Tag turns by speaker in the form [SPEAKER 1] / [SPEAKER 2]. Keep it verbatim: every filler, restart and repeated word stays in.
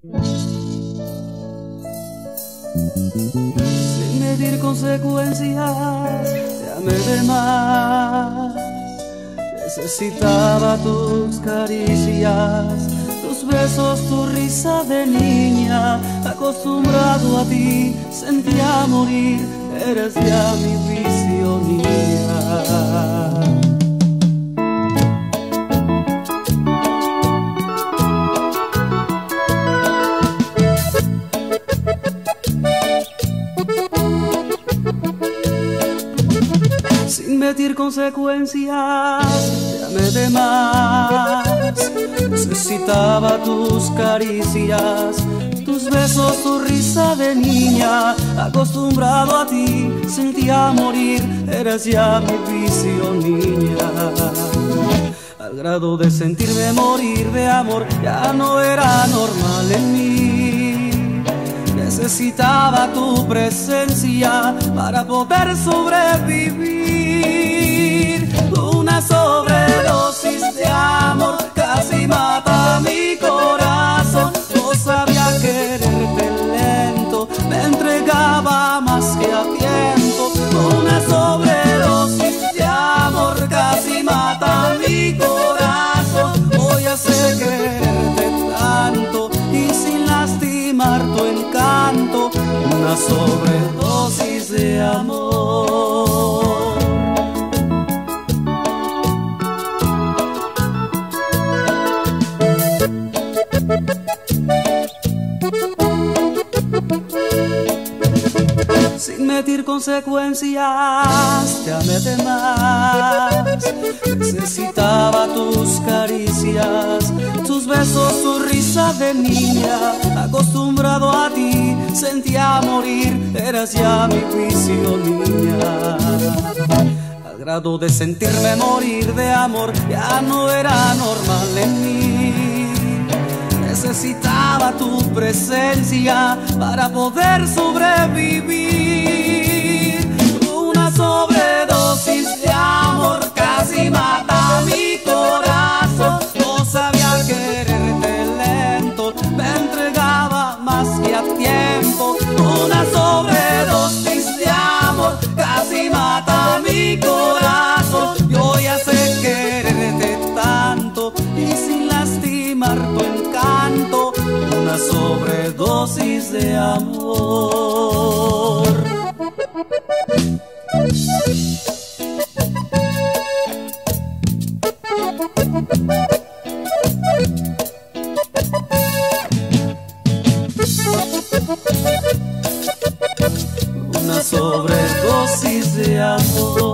[SPEAKER 1] Sin medir consecuencias, te amé de más. Necesitaba tus caricias, tus besos, tu risa de niña. Acostumbrado a ti, sentía morir. Eres ya mi vicio, niña. Sin medir consecuencias, te amé de más. Necesitaba tus caricias, tus besos, tu risa de niña. Acostumbrado a ti, sentía morir. Eras ya mi vicio, niña. Al grado de sentirme morir de amor, ya no era normal en mí. Necesitaba tu presencia para poder sobrevivir. Una sobredosis de amor casi mata mi corazón. No sabía quererte lento, me entregaba más que a tiempo. Una sobredosis de amor casi mata mi corazón. Hoy sé quererte tanto y sin lastimar tu encanto. Una sobredosis de amor. Sin medir consecuencias, te amé de más. Necesitaba tus caricias, tus besos, tu risa de niña. Acostumbrado a ti, sentía morir. Eras ya mi vicio, niña. Al grado de sentirme morir de amor, ya no era normal en mí. Necesitaba tu presencia para poder sobrevivir. Una sobredosis de amor casi mata mi corazón. No sabía quererte lento, me entregaba más que a tiempo. Una sobredosis de amor casi mata mi corazón. Yo ya sé quererte tanto y sin lastimar tu encanto. Una sobredosis de amor. Una sobredosis de amor.